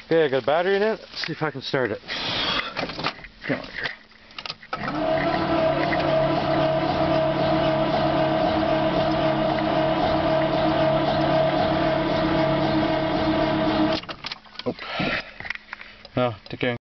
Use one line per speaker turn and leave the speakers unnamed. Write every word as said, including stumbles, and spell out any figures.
Okay, I got a battery in it. Let's see if I can start it. Come on here. Oh. Oh, take care.